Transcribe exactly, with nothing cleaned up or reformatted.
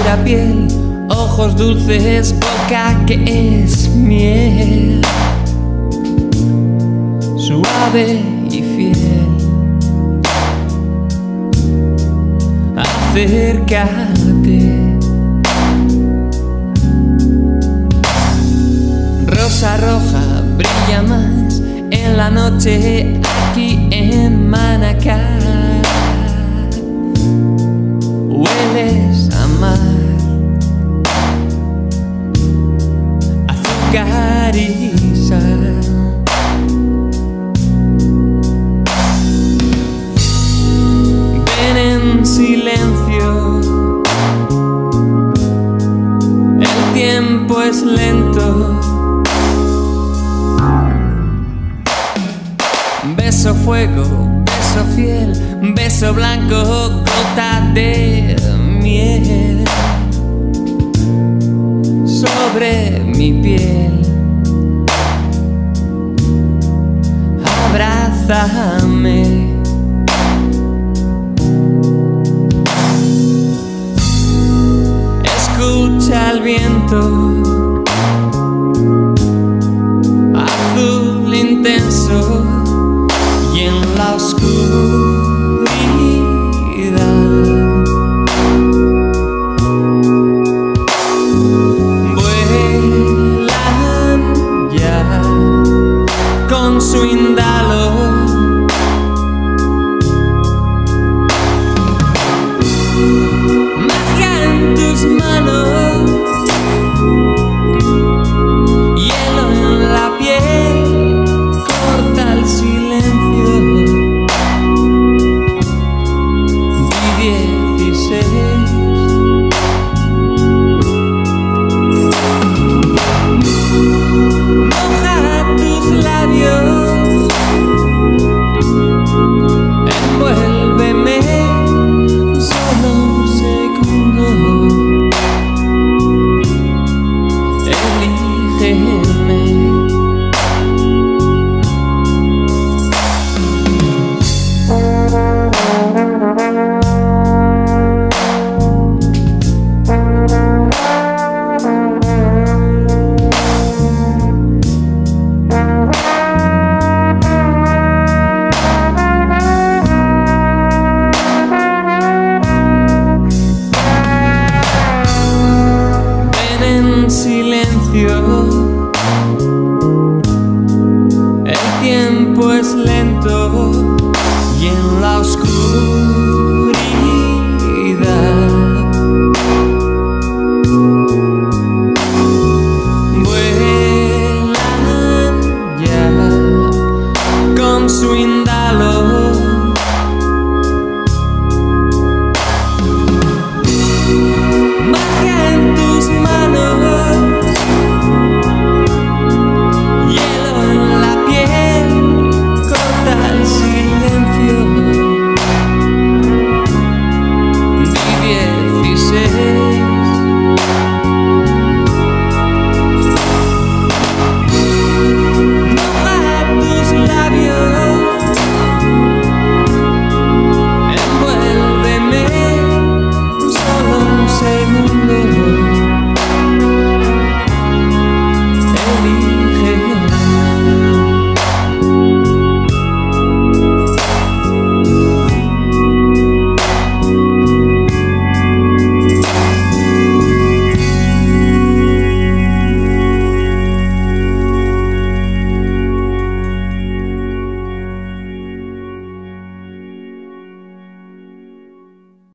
blanca piel, ojos dulces, boca que es miel, suave y fiel. Acércate. Rosa roja brilla más en la noche aquí en Manacor. Hueles a mar, azúcar y sal. Ven en silencio, el tiempo es lento. Beso fuego, beso fiel, beso blanco, gota de miel sobre mi piel. Abrázame. Escucha el viento, azul intenso. Y en la oscuridad vuelan ya con su indalo. Magia en tus manos, hielo en la piel, corta el silencio. Moja tus labios, envuélveme solo un segundo, elígeme. Silencio, el tiempo es lento y en la oscuridad vuelan ya con su